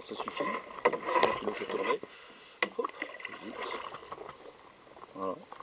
ça suffit. C'est moi qui le fais tourner. Hop, vite. Voilà.